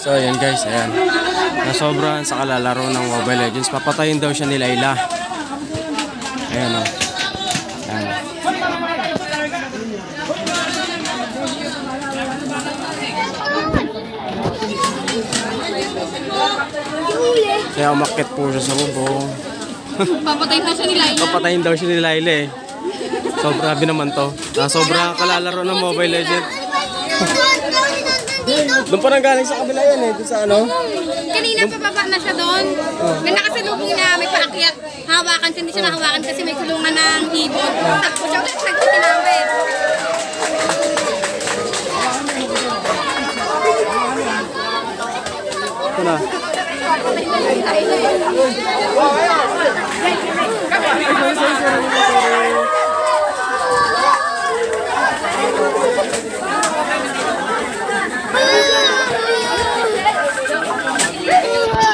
So ayan guys, ayan. Nasobrahan sa kalalaro ng Mobile Legends. Papatayin daw siya ni Layla. Ayan o. Ayan. Kaya umakyat po siya sa bubong. Papatayin daw siya ni Layla. Papatayin daw siya ni Layla eh. So grabe naman to. Sobrang kalalaro ng Mobile Legends. Doon pa nang galing sa kabila yan eh. Doon sa ano? Kanina pababa na siya doon. May nakasalubong niya, may paakyat. Hawakan siya, hindi siya nahawakan kasi may kulungan ng ibon. Takbo siya ulit, nagtitinawin. Ito na.